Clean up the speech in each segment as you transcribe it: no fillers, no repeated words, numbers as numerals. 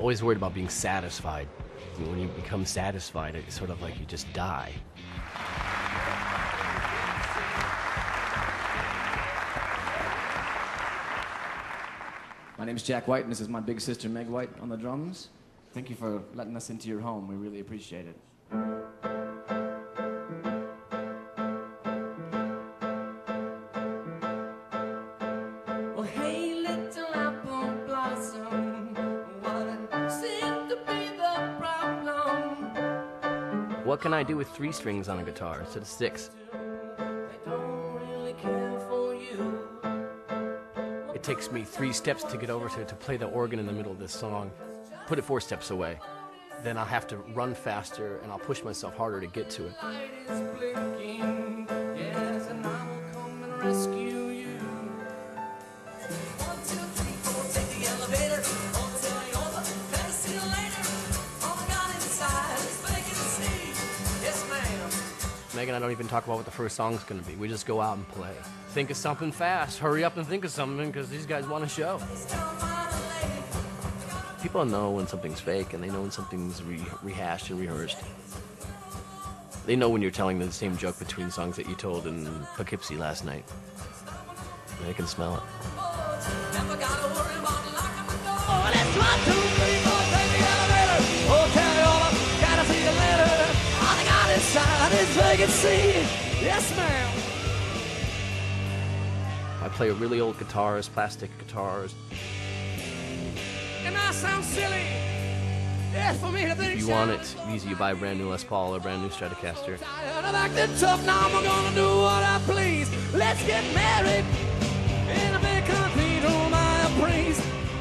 always worried about being satisfied. When you become satisfied, it's sort of like you just die. My name's Jack White, and this is my big sister Meg White on the drums. Thank you for letting us into your home. We really appreciate it. Well, hey, little apple blossom, what seemed to be the problem? What can I do with 3 strings on a guitar instead of 6? They don't really care for you. It takes me 3 steps to get over to play the organ in the middle of this song. Put it 4 steps away. Then I'll have to run faster and I'll push myself harder to get to it. Light is blinking, yes, and I will come and rescue you. 1, 2, 3, 4, take the elevator. Hotel Yola, better see you later. All I got inside is vacancy. Yes, ma'am. Meg and I don't even talk about what the first song's gonna be. We just go out and play. Think of something fast. Hurry up and think of something because these guys want a show. People know when something's fake and they know when something's rehashed and rehearsed. They know when you're telling the same joke between songs that you told in Poughkeepsie last night. They can smell it. Never gotta worry about locking the door. Oh, let's 1, 2, 3, 4, take the elevator. Hotel Yola, gotta see you later. All I got inside is vacancy. Yes, ma'am. I play really old guitars, plastic guitars. And I sound silly. Yes, for me to think. If you want it easy, you buy a brand new Les Paul or a brand new Stratocaster. Tired of acting tough, now I'm gonna do what I please. Let's get married in a big concrete room I praise.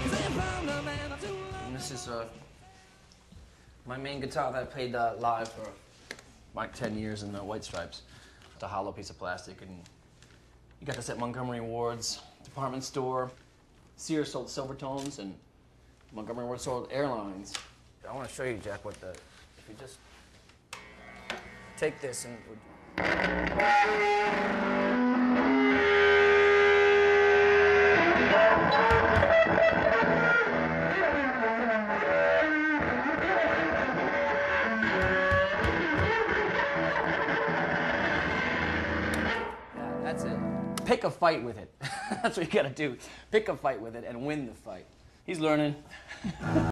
This is my main guitar that I played live for like 10 years in the White Stripes. It's a hollow piece of plastic, and you got this at Montgomery Ward's department store. Sears sold Silvertones, and Montgomery Ward sold Airlines. I want to show you, Jack, what the, if you just take this and... Yeah, that's it. Pick a fight with it. That's what you gotta do. Pick a fight with it and win the fight. He's learning.